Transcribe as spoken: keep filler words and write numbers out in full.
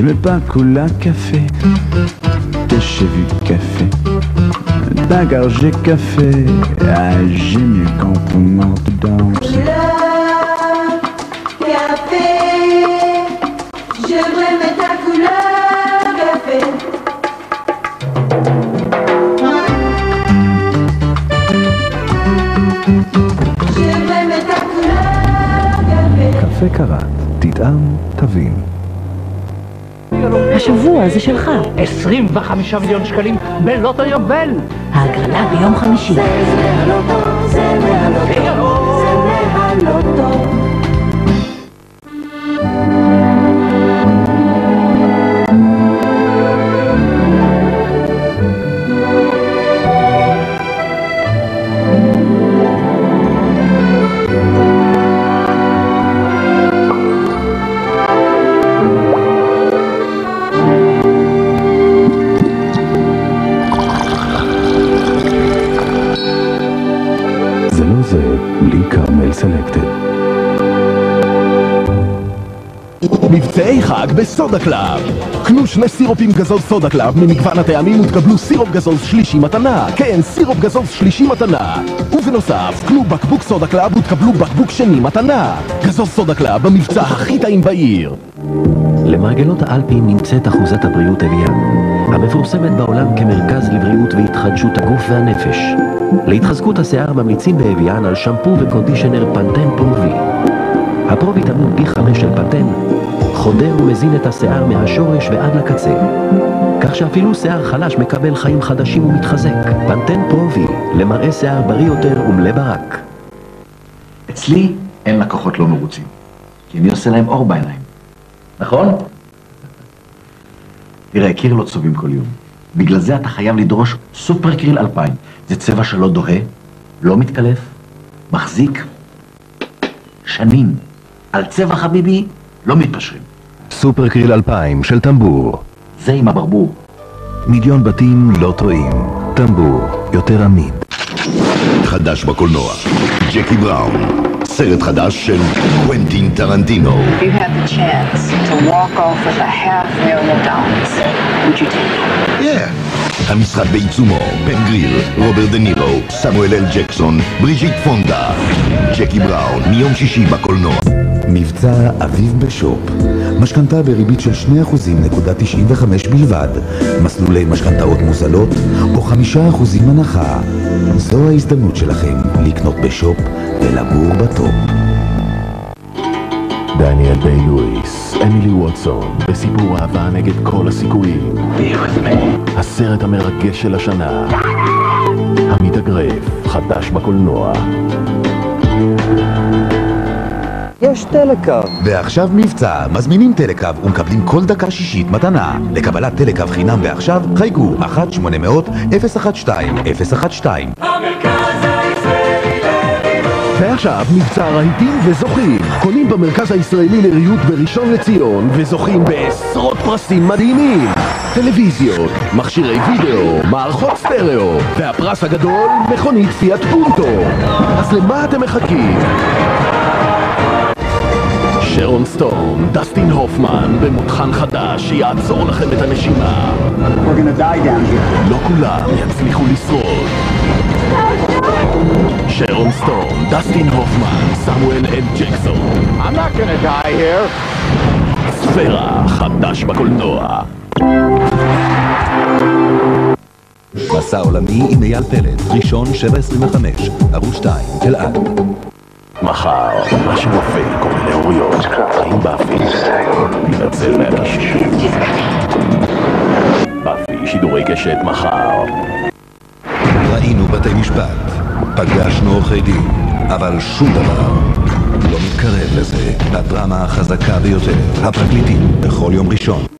veux pas coula café, que j'ai vu café, d'accord j'ai café, ah, j'ai mieux quand on monte danse. Couleur café, je voudrais mettre ta couleur café. Je voudrais mettre ta couleur café. קפה קרת, תטעם, תבין. השבוע זה שלך. עשרים וחמישה מיליון שקלים בלוטו יובל. ההגרלה ביום חמישי. זה מהלוטו, זה מהלוטו, זה מהלוטו. זה בלי קרמל סלקטד. מבצעי חג בסודה קלאב. קנו שני סירופים גזוז סודה קלאב ממגוון הטעמים ותקבלו סירופ גזוז שלישי מתנה. כן, סירופ גזוז שלישי מתנה. ובנוסף, קנו בקבוק סודה קלאב ותקבלו בקבוק שני מתנה. גזוז סודה קלאב במבצע הכי טעים בעיר. למרגלות האלפים נמצאת אחוזת הבריאות אביאן, המפורסמת בעולם כמרכז לבריאות והתחדשות הגוף והנפש. להתחזקות השיער ממליצים באביאן על שמפו וקונדישנר פנטן פרובי. הפרו-ויטמין בי חמש של פנטן חודר ומזין את השיער מהשורש ועד לקצה, כך שאפילו שיער חלש מקבל חיים חדשים ומתחזק. פנטן פרובי, למראה שיער בריא יותר ומלא ברק. אצלי אין לקוחות לא מרוצים, כי אני עושה להם אור בעיניים. נכון? תראה, קיר לא צובעים כל יום. בגלל זה אתה חייב לדרוש סופר קריל אלפיים. זה צבע שלא דוהה, לא מתקלף, מחזיק שנים. על צבע חביבי לא מתפשרים. סופר קריל אלפיים של טמבור. זה עם הברבור. מיליון בתים לא טועים. טמבור, יותר עמיד. חדש בקולנוע, ג'קי בראון. סרט חדש של קוונטין טרנטינו. If you had the chance to walk off with a half million dollars, would you take it? Yeah. המשחק בעיצומו, בן גריל, רוברט דה נירו, סמואל אל ג'קסון, בריז'יט פונדה. ג'קי בראון, מיום שישי בקולנוע. מבצע אביב בשופ. משכנתה בריבית של שני אחוזים נקודה תשעים וחמש בלבד. מסלולי משכנתאות מוזלות או חמישה אחוזים הנחה. זו ההזדמנות שלכם לקנות בשופ ולגור בטופ. דניאל דיי לואיס, אמילי ווטסון, בסיפור אהבה נגד כל הסיכויים. הסרט המרגש של השנה. המתאגרף, חדש בקולנוע. יש טלקאב. ועכשיו מבצע, מזמינים טלקאב ומקבלים כל דקה שישית מתנה. לקבלת טלקאב חינם ועכשיו, חייגו אחת שמונה מאות אפס אחת שתיים אפס אחת שתיים. המרכז הישראלי לריהוט. ועכשיו מבצע רהיטים וזוכים. קונים במרכז הישראלי לריהוט בראשון לציון וזוכים בעשרות פרסים מדהימים. טלוויזיות, מכשירי וידאו, מערכות סטריאו, והפרס הגדול, מכונית פיאט פונטו. אז למה אתם מחכים? שרון סטון, דסטין הופמן, במותחן חדש שיעצור לכם את הנשימה. לא כולם יצליחו לשרוד. שרון סטון, דסטין הופמן, סמואל אל ג'קסון. I'm not gonna die here. ספירה, חדש בקולנוע. מסע עולמי עם אייל פלד, ראשון שבע עשרים וחמש, ערוץ שתיים, אלעד. מחר, מה שנופל קורא לאוריות, חיים באפי, ננצל מהקישוט. באפי, שידורי קשת מחר. ראינו בתי משפט, פגשנו עורכי דין, אבל שום דבר לא מתקרב לזה. הדרמה החזקה ביותר, הפרקליטים, בכל יום ראשון.